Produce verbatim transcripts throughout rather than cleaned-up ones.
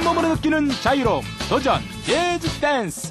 온몸으로 느끼는 자유로움, 도전, 재즈 댄스.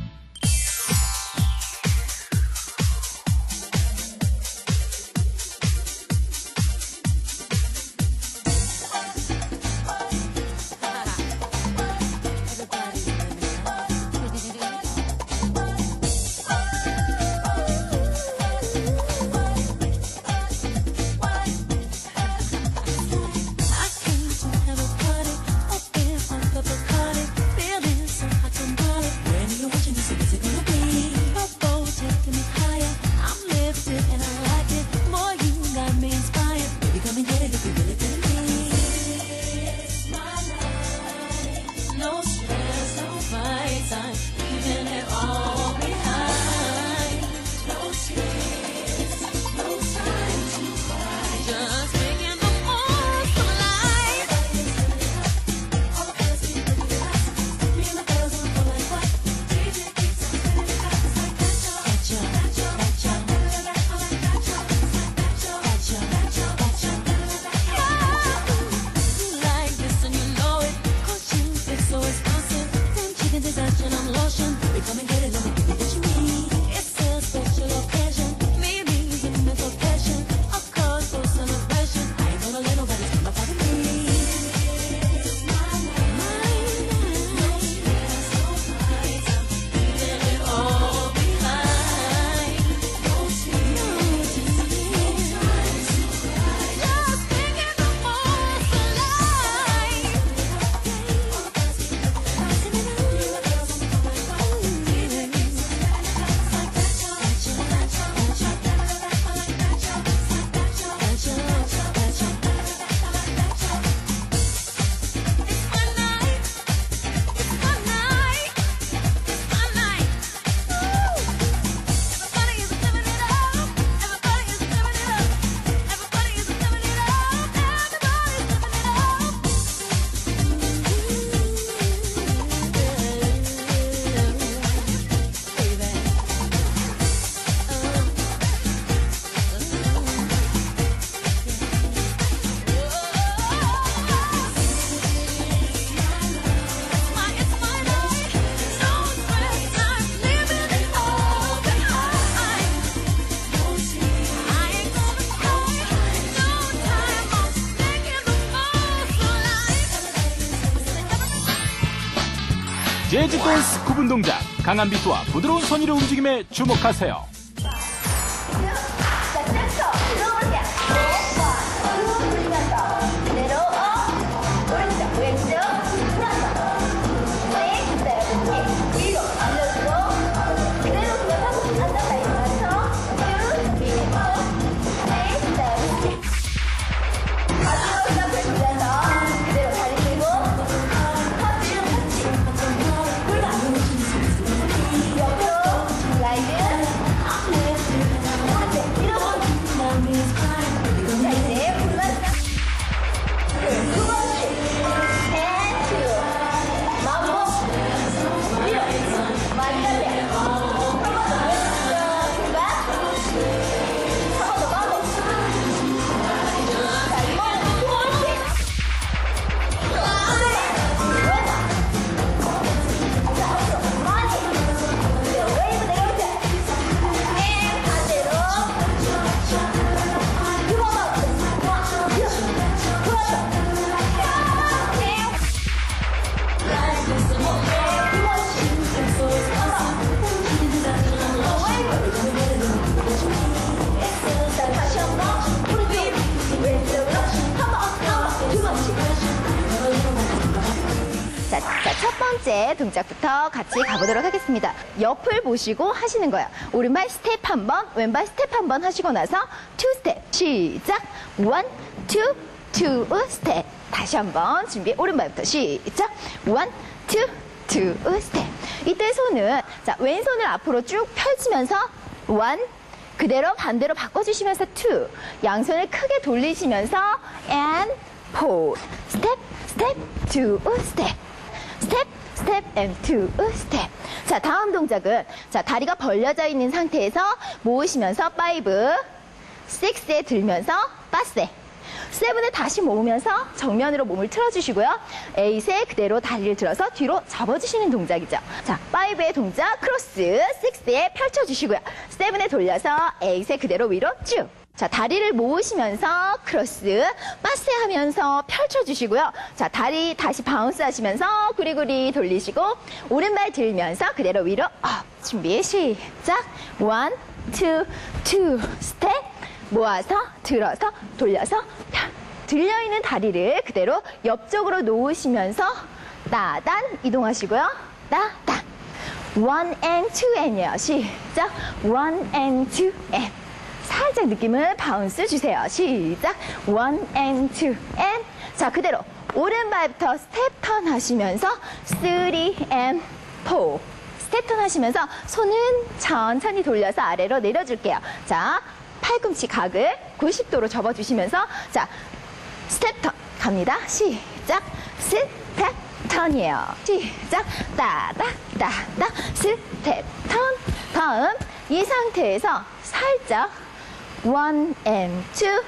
재즈 댄스 구분 동작, 강한 비트와 부드러운 선율의 움직임에 주목하세요. 자, 자, 첫 번째 동작부터 같이 가보도록 하겠습니다. 옆을 보시고 하시는 거예요. 오른발 스텝 한 번, 왼발 스텝 한 번 하시고 나서 투 스텝 시작. 원, 투, 투 스텝. 다시 한번 준비. 오른발부터 시작. 원, 투, 투 스텝. 이때 손은 자 왼손을 앞으로 쭉 펼치면서 원, 그대로 반대로 바꿔주시면서 투, 양손을 크게 돌리시면서 and four, 스텝, 스텝, 투 스텝. 스텝, 스텝, and two 스텝. 자, 다음 동작은 자 다리가 벌려져 있는 상태에서 모으시면서 five, six에 들면서 빠세. 세븐을 다시 모으면서 정면으로 몸을 틀어주시고요. 에잇에 그대로 다리를 들어서 뒤로 접어주시는 동작이죠. 자, 파이브의 동작 크로스, 식스에 펼쳐주시고요. 세븐에 돌려서 에잇에 그대로 위로 쭉. 자, 다리를 모으시면서 크로스, 파스 하면서 펼쳐주시고요. 자, 다리 다시 바운스 하시면서 구리구리 돌리시고, 오른발 들면서 그대로 위로 업. 준비, 시작. 원, 투, 투, 스텝. 모아서, 들어서, 돌려서, 펴. 들려있는 다리를 그대로 옆쪽으로 놓으시면서, 따단 이동하시고요. 따단. 원 and two and이에요. 시작. 원 and two and. 살짝 느낌을 바운스 주세요. 시작. 원 and two and. 자, 그대로 오른발부터 스텝 턴 하시면서 쓰리 and 포. 스텝 턴 하시면서 손은 천천히 돌려서 아래로 내려줄게요. 자, 팔꿈치 각을 구십 도로 접어주시면서 자, 스텝 턴 갑니다. 시작. 스텝 턴이에요. 시작. 따닥 따닥 스텝 턴. 다음 이 상태에서 살짝 원 and 투,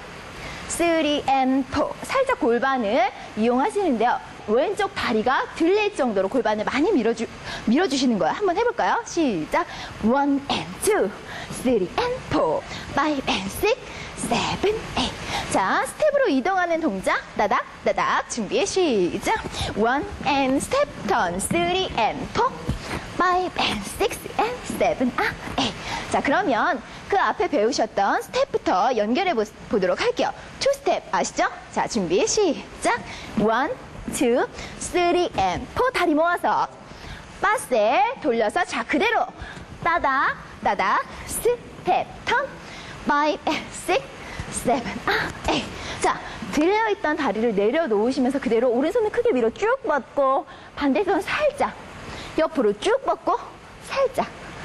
쓰리 and 포. 살짝 골반을 이용하시는데요. 왼쪽 다리가 들릴 정도로 골반을 많이 밀어주, 밀어주시는 거예요. 한번 해볼까요? 시작. 원 and 투, 쓰리 and 포, 파이브 and 식스, 세븐, 에잇. 자, 스텝으로 이동하는 동작. 따닥, 따닥. 준비, 시작. 원 and 스텝 턴, 쓰리 and 포, 파이브 and 식스 and 세븐, 아, 에잇. 자, 그러면 그 앞에 배우셨던 스텝부터 연결해 보, 보도록 할게요. 투 스텝 아시죠? 자, 준비, 시작. 원, 투, 쓰리, and 포. 다리 모아서 바스에 돌려서 자, 그대로 따닥, 따닥, 스텝 턴, 파이브, and 식스, 세븐, 아, 에잇. 자, 들려있던 다리를 내려놓으시면서 그대로 오른손을 크게 위로 쭉 뻗고 반대손 살짝 옆으로 쭉 뻗고 살짝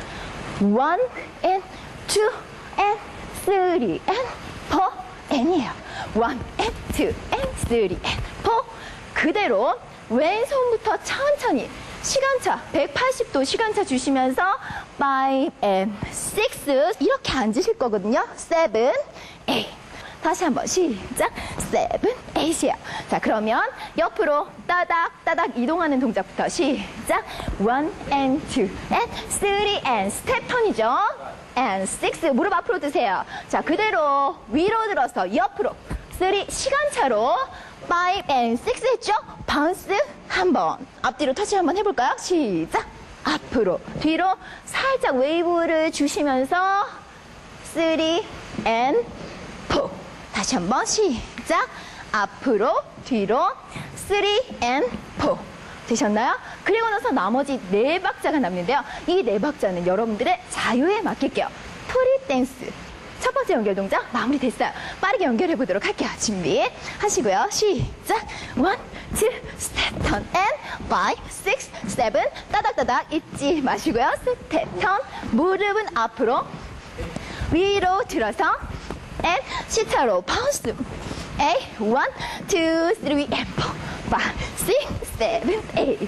원 and two and three and four and이에요. one and two and three and four. 그대로 왼손부터 천천히 시간차 백팔십 도 시간차 주시면서 five and six 이렇게 앉으실 거거든요. seven, eight. 다시 한번 시작. seven, eight이에요. 자, 그러면 옆으로 따닥 따닥 이동하는 동작부터 시작. one and two and three and 스텝 턴이죠. and six 무릎 앞으로 드세요. 자, 그대로 위로 들어서 옆으로 쓰리 시간차로 five and six 했죠? 바운스 한번 앞뒤로 터치 한번 해볼까요? 시작. 앞으로 뒤로 살짝 웨이브를 주시면서 쓰리 and 포. 다시 한번 시작. 앞으로 뒤로 쓰리 and 포. 되셨나요? 그리고 나서 나머지 네 박자가 남는데요. 이 네 박자는 여러분들의 자유에 맡길게요. 프리 댄스. 첫 번째 연결 동작 마무리됐어요. 빠르게 연결해 보도록 할게요. 준비 하시고요. 시작. 원, 투, 스텝 턴 and 파이브, 식스, 세븐. 따닥따닥 잊지 마시고요. 스텝 턴. 무릎은 앞으로 위로 들어서 and 시차로 바운스. 에잇, 원, 투, 쓰리, and 포, 파이브, 식스, 세븐, 에잇.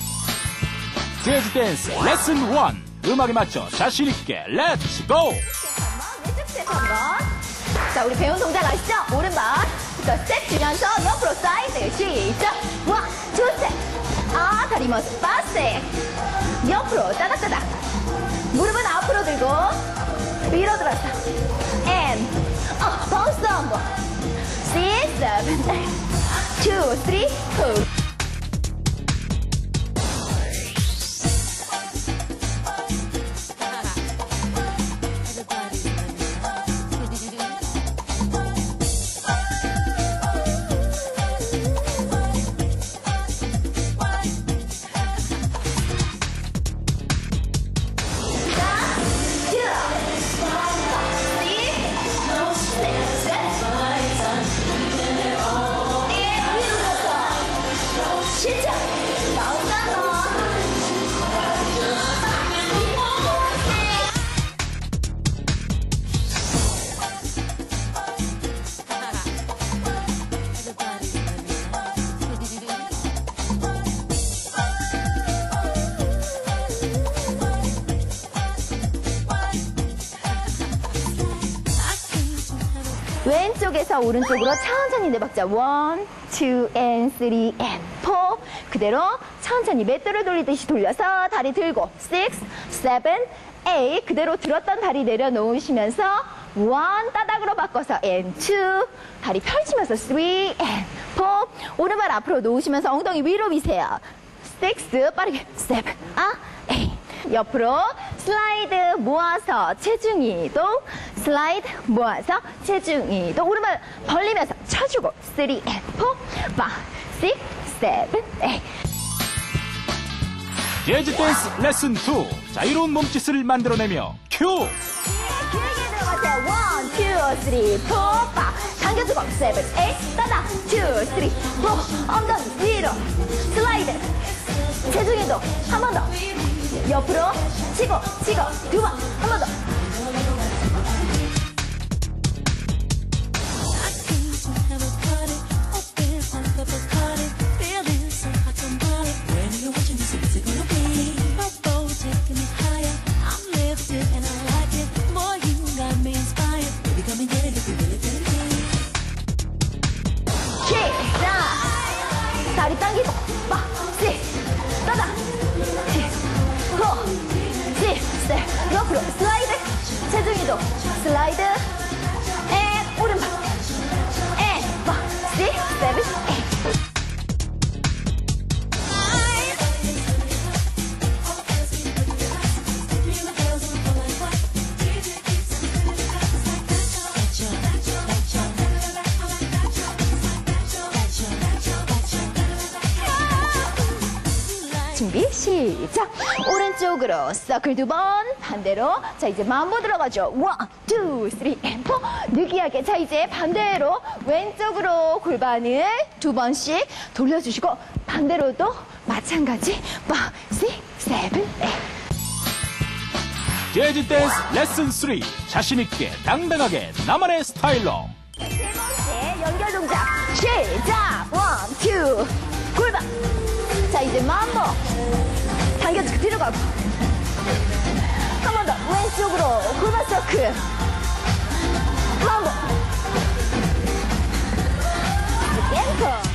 재즈 댄스 레슨 원. 음악에 맞춰 자신 있게 렛츠 고. 왼쪽 스텝 한번. 자, 우리 배운 동작 아시죠? 오른발부터 스텝 주면서 옆으로 사이드 시작. 원, 투 스텝. 아, 다리 머스 빠세. 옆으로 따닥따닥. 무릎은 앞으로 들고 위로 들어서 and 어, 바운스 한번. six, seven, eight, two, three, four. 왼쪽에서 오른쪽으로 천천히 네 박자. 원, 투, and three, and four. 그대로 천천히 맷돌을 돌리듯이 돌려서 다리 들고. six, seven, eight. 그대로 들었던 다리 내려놓으시면서 one 따닥으로 바꿔서 and two. 다리 펼치면서 three, and four. 오른발 앞으로 놓으시면서 엉덩이 위로 미세요. six, 빠르게 seven, 아, eight. 옆으로 슬라이드 모아서 체중 이동, 슬라이드 모아서 체중 이동. 오른발 벌리면서 쳐주고 three and four, five, six, seven, eight. 재즈 댄스 레슨 투. 자유로운 몸짓을 만들어내며 큐. 길게 들어가세요. one, two, three, four, five. 당겨주고 seven, eight, 따다 two, three, four. 엉덩이 위로 슬라이드. 체중 이동 한 번 더. 옆으로 치고 치고 두 번 한 번 더. 시작. 다리 당기고 빠, 시, 따다 옆으로 슬라이드, 체중 이동, 슬라이드, 앤 오른발, 앤 파, 식, 세븐, 에잇. 준비 시작. 오른쪽으로 서클 두 번, 반대로. 자, 이제 만보 들어가죠. 원, 투, 쓰리, 앤 포. 느끼하게. 자, 이제 반대로 왼쪽으로 골반을 두 번씩 돌려주시고 반대로도 마찬가지. 파, 식, 세븐, 에잇. 재즈 댄스 레슨 쓰리. 자신있게 당당하게 나만의 스타일로. 세 번째 연결 동작 시작. 원, 투, 골반. 자, 이제 만보 당겨주고 뒤로 가고 한 번 더 왼쪽으로 골반 서클 만보 앵커.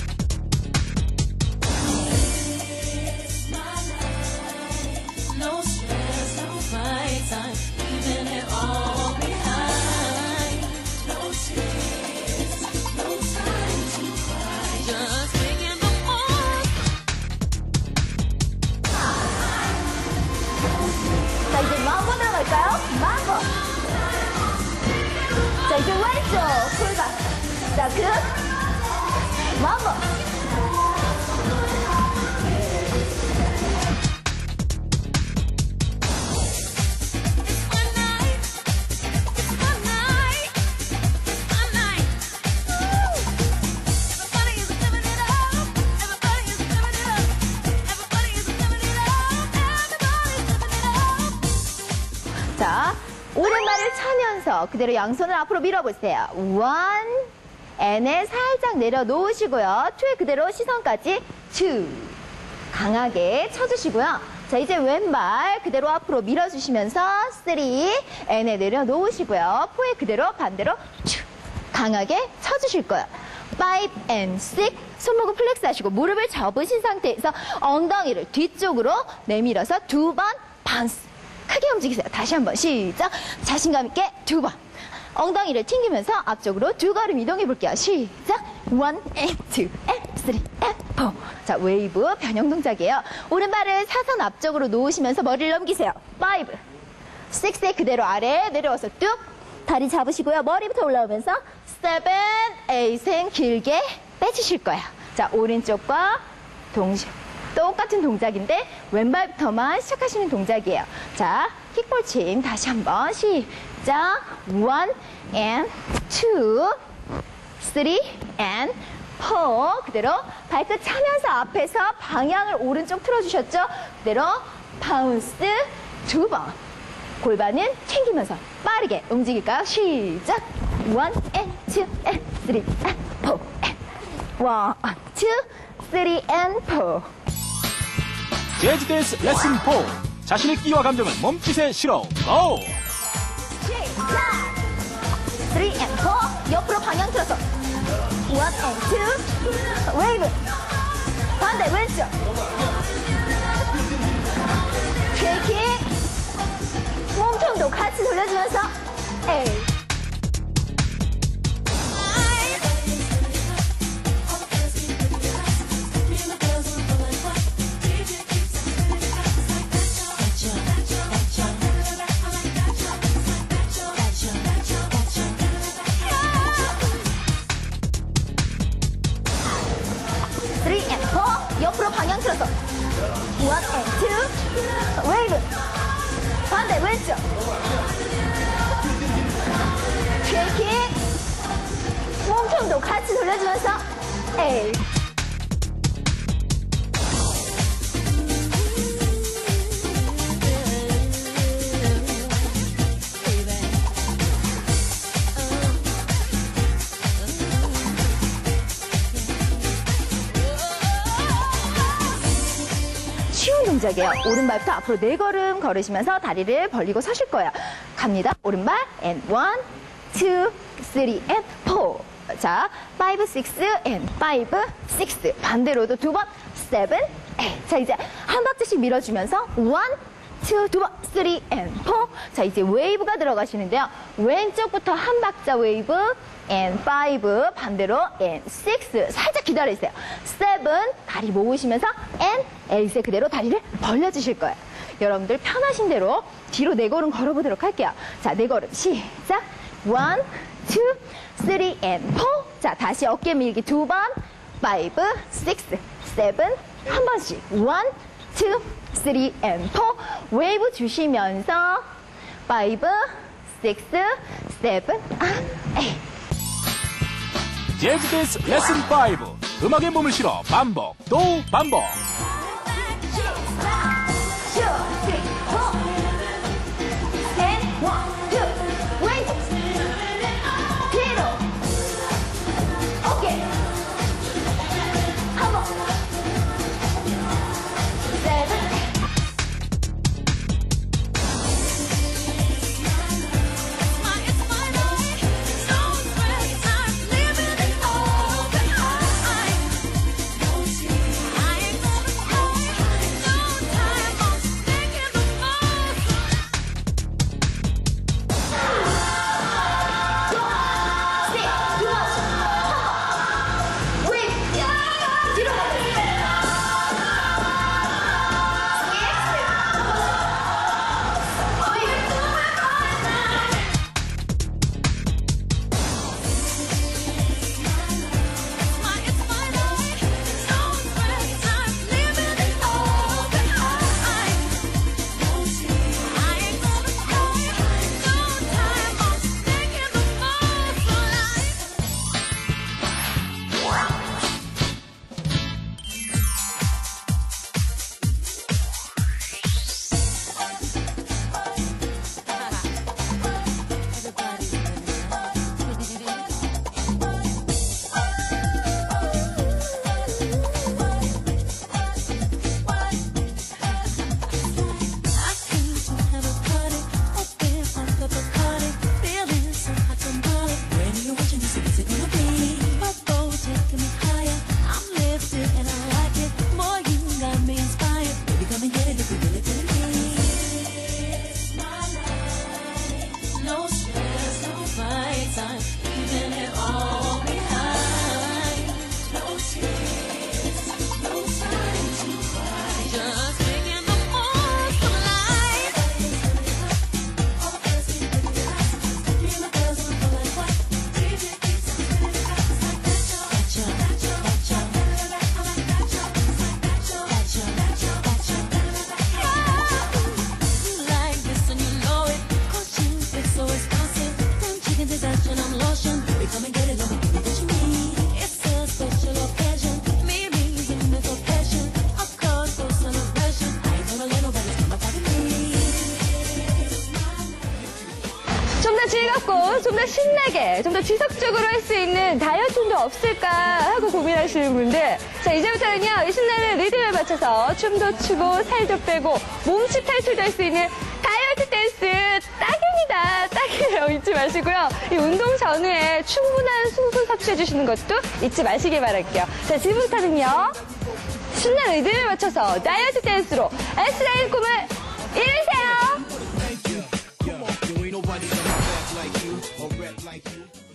자, 이제 만보 들어갈까요? 만보. 자, 이제 왼쪽 골반 서클 만보. 자, 오른발을 차면서 그대로 양손을 앞으로 밀어보세요. 원, N에 살짝 내려놓으시고요. 투에 그대로 시선까지 투. 강하게 쳐주시고요. 자, 이제 왼발 그대로 앞으로 밀어주시면서 쓰리, N에 내려놓으시고요. 포에 그대로 반대로 투. 강하게 쳐주실 거예요. 파이브 앤 식스. 손목을 플렉스 하시고 무릎을 접으신 상태에서 엉덩이를 뒤쪽으로 내밀어서 두 번 바운스. 크게 움직이세요. 다시 한번 시작. 자신감 있게 두 번. 엉덩이를 튕기면서 앞쪽으로 두 걸음 이동해 볼게요. 시작. 원, 앤, 투, 앤, 쓰리, 앤, 포. 자, 웨이브 변형 동작이에요. 오른발을 사선 앞쪽으로 놓으시면서 머리를 넘기세요. 파이브, 식스에 그대로 아래 내려와서 뚝. 다리 잡으시고요. 머리부터 올라오면서 세븐, 에잇은 길게 빼주실 거예요. 자, 오른쪽과 동시에 똑같은 동작인데 왼발부터만 시작하시는 동작이에요. 자, 킥볼침 다시 한번 시작. 원, and two, three, and four. 그대로 발끝 차면서 앞에서 방향을 오른쪽 틀어주셨죠? 그대로 바운스 두 번. 골반은 챙기면서 빠르게 움직일까요? 시작. 원, and two, and three, and four. 원, 투, 쓰리, and four. 재즈 댄스 레슨 포. 자신의 끼와 감정을 몸짓에 실어. 고! 시작! 쓰리 and four. 방향 틀어서 one and two 웨이브 반대 왼쪽 쉐이킹 몸통도 같이 돌려주면서 에이 three and four 옆으로 방향 틀어서 one and two 웨이브 반대 왼쪽 쉐이킹 몸통도 같이 돌려주면서 에이 쉬운 동작이에요. 오른발부터 앞으로 네 걸음 걸으시면서 다리를 벌리고 서실 거예요. 갑니다. 오른발 and one, two, three and four. 자, five, six and five, six. 반대로도 두 번, seven, eight. 자, 이제 한 박자씩 밀어주면서 one, two, 두 번, three and four. 자, 이제 웨이브가 들어가시는데요. 왼쪽부터 한 박자 웨이브 and five 반대로 and six 살짝 기다리세요. seven 다리 모으시면서 and eight에 그대로 다리를 벌려주실 거예요. 여러분들 편하신 대로 뒤로 네 걸음 걸어보도록 할게요. 자, 네 걸음 시작. one, two, three and four. 자, 다시 어깨 밀기 두 번. five, six, seven 한 번씩. one, two, three and four. 웨이브 주시면서 five, six, seven, eight. 재즈 댄스 레슨 오. 음악에 몸을 실어 반복 또 반복. 즐겁고 좀 더 신나게 좀 더 지속적으로 할 수 있는 다이어트도 없을까 하고 고민하시는 분들, 자 이제부터는요 신나는 리듬에 맞춰서 춤도 추고 살도 빼고 몸집 탈출도 할 수 있는 다이어트 댄스 딱입니다. 딱입니다. 내용 잊지 마시고요. 이 운동 전후에 충분한 수분 섭취해 주시는 것도 잊지 마시길 바랄게요. 자, 지금부터는요. 신나는 리듬에 맞춰서 다이어트 댄스로 S라인 꿈을 이루세요.